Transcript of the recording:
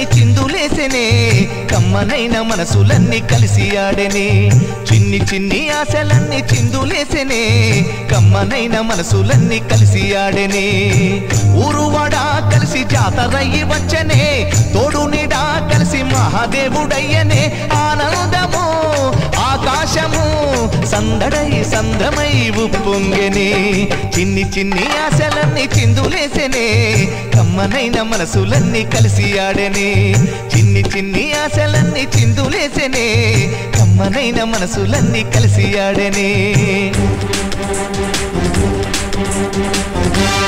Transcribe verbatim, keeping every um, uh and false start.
చిందులేసెనే కమ్మనైన మనసులన్నీ కలిసి ఆడెనే చిన్ని చిన్ని ఆశలన్నీ చిందులేసెనే కమ్మనైన మనసులన్నీ కలిసి ఆడెనే ఊరువాడా కలిసి జాతరయ్యి వచ్చనే తోడు నీడా కలిసి మహాదేవుడయ్యనే ఆనందము ఆకాశము సందడై సంద్రమై ఉప్పొంగెనే చిన్ని చిన్ని ఆశలన్నీ చిందులేసెనే కమ్మనైన మనసులన్నీ కలిసి ఆడెనే చిన్ని చిన్ని ఆశలన్నీ చిందులేసెనే కమ్మనైన మనసులన్నీ కలిసి ఆడెనే